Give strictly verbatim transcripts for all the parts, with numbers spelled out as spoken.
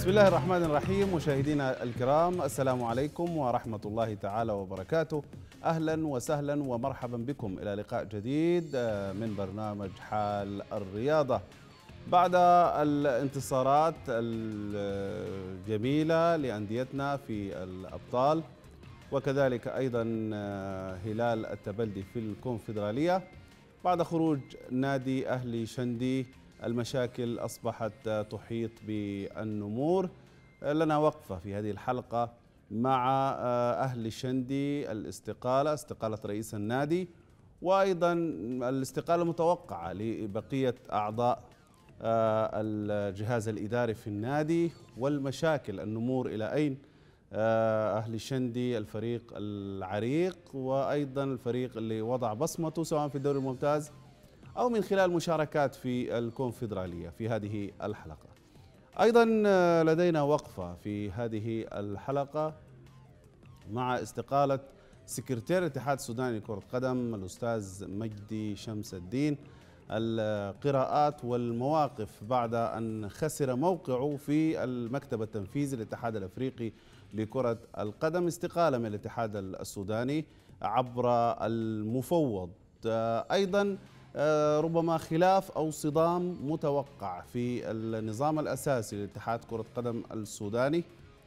بسم الله الرحمن الرحيم. مشاهدينا الكرام، السلام عليكم ورحمة الله تعالى وبركاته. أهلا وسهلا ومرحبا بكم إلى لقاء جديد من برنامج حال الرياضة. بعد الانتصارات الجميلة لأنديتنا في الأبطال وكذلك أيضا هلال التبلدي في الكونفدرالية، بعد خروج نادي أهلي شندي المشاكل أصبحت تحيط بالنمور. لنا وقفة في هذه الحلقة مع أهل الشندي، الاستقالة استقالة رئيس النادي وأيضا الاستقالة المتوقعة لبقية أعضاء الجهاز الإداري في النادي، والمشاكل النمور إلى أين. أهل الشندي الفريق العريق وأيضا الفريق اللي وضع بصمته سواء في الدوري الممتاز أو من خلال مشاركات في الكونفدرالية في هذه الحلقة. أيضا لدينا وقفة في هذه الحلقة مع استقالة سكرتير الاتحاد السوداني لكرة القدم الأستاذ مجدي شمس الدين. القراءات والمواقف بعد أن خسر موقعه في المكتب التنفيذي للاتحاد الأفريقي لكرة القدم، استقالة من الاتحاد السوداني عبر المفوض. أيضا ربما خلاف أو صدام متوقع في النظام الأساسي لاتحاد كرة القدم السوداني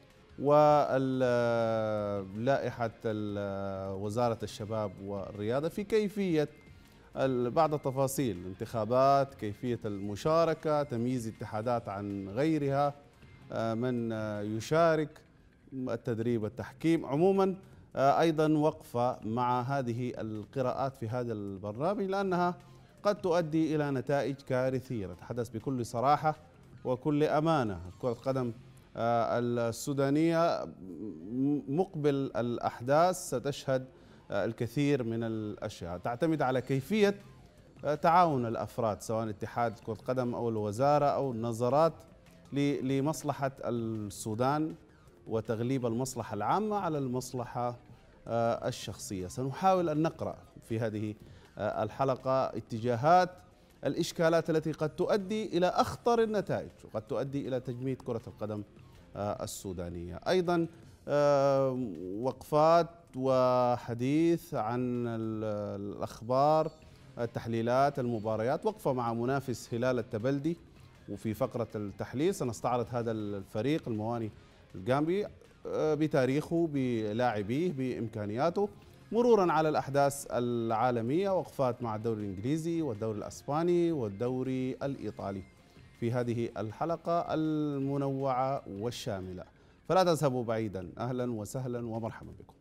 ولائحة وزارة الشباب والرياضة في كيفية بعض التفاصيل، انتخابات، كيفية المشاركة، تمييز اتحادات عن غيرها، من يشارك، التدريب، التحكيم، عموما أيضا وقفة مع هذه القراءات في هذا البرنامج لأنها قد تؤدي إلى نتائج كارثية. نتحدث بكل صراحة وكل أمانة. كرة القدم السودانية مقبل الأحداث ستشهد الكثير من الأشياء تعتمد على كيفية تعاون الأفراد سواء اتحاد كرة القدم أو الوزارة أو النظرات لمصلحة السودان وتغليب المصلحة العامة على المصلحة الشخصية. سنحاول أن نقرأ في هذه الحلقة اتجاهات الإشكالات التي قد تؤدي إلى أخطر النتائج وقد تؤدي إلى تجميد كرة القدم السودانية. أيضا وقفات وحديث عن الأخبار، التحليلات، المباريات، وقفة مع منافس هلال التبلدي. وفي فقرة التحليل سنستعرض هذا الفريق المواني الجامبي بتاريخه، بلاعبيه، بإمكانياته، مرورا على الأحداث العالمية، وقفات مع الدوري الإنجليزي والدوري الأسباني والدوري الإيطالي في هذه الحلقة المنوعة والشاملة. فلا تذهبوا بعيدا. أهلا وسهلا ومرحبا بكم.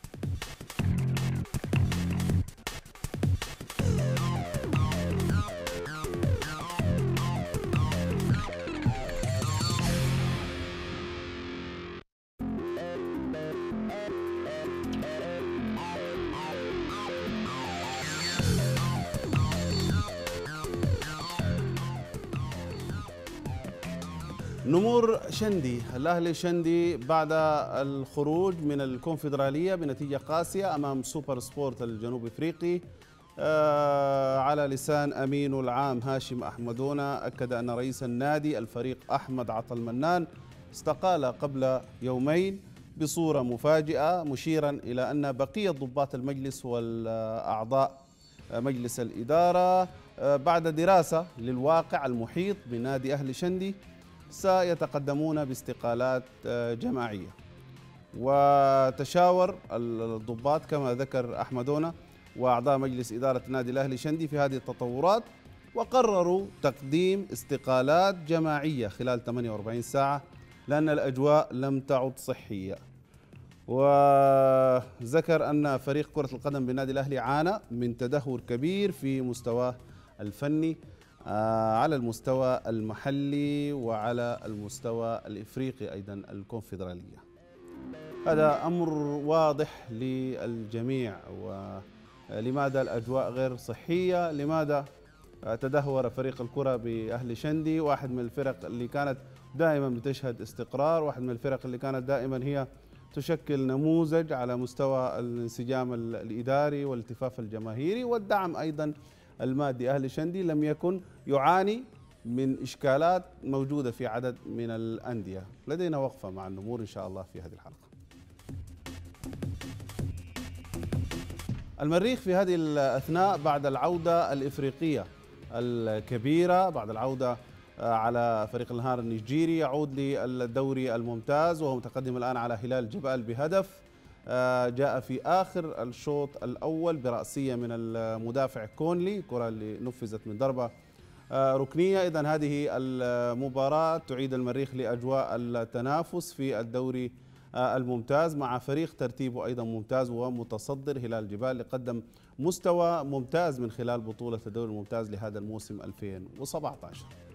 نمور شندي، الأهلي شندي بعد الخروج من الكونفدرالية بنتيجة قاسية أمام سوبر سبورت الجنوب إفريقي. آه على لسان أمينه العام هاشم أحمدونا أكد أن رئيس النادي الفريق أحمد عطل منان استقال قبل يومين بصورة مفاجئة، مشيرا إلى أن بقية ضباط المجلس والأعضاء مجلس الإدارة بعد دراسة للواقع المحيط بنادي أهلي شندي سيتقدمون باستقالات جماعية. وتشاور الضباط كما ذكر أحمدونا وأعضاء مجلس إدارة نادي الأهلي شندي في هذه التطورات، وقرروا تقديم استقالات جماعية خلال ثمانية وأربعين ساعة لأن الأجواء لم تعد صحية. وذكر أن فريق كرة القدم بالنادي الأهلي عانى من تدهور كبير في مستواه الفني على المستوى المحلي وعلى المستوى الإفريقي أيضا الكونفدرالية. هذا أمر واضح للجميع. ولماذا الأجواء غير صحية؟ لماذا تدهور فريق الكرة بأهلي شندي، واحد من الفرق اللي كانت دائما بتشهد استقرار، واحد من الفرق اللي كانت دائما هي تشكل نموذج على مستوى الانسجام الإداري والالتفاف الجماهيري والدعم أيضا المادي. أهلي شندي لم يكن يعاني من إشكالات موجودة في عدد من الأندية. لدينا وقفة مع النمور إن شاء الله في هذه الحلقة. المريخ في هذه الأثناء بعد العودة الإفريقية الكبيرة، بعد العودة على فريق النهار النيجيري، يعود للدوري الممتاز وهو متقدم الآن على هلال جبال بهدف. جاء في آخر الشوط الأول برأسية من المدافع كونلي، كرة اللي نفذت من ضربة ركنية. إذن هذه المباراة تعيد المريخ لأجواء التنافس في الدوري الممتاز مع فريق ترتيبه أيضا ممتاز ومتصدر هلال جبال، اللي قدم مستوى ممتاز من خلال بطولة الدوري الممتاز لهذا الموسم ألفين وسبعة عشر.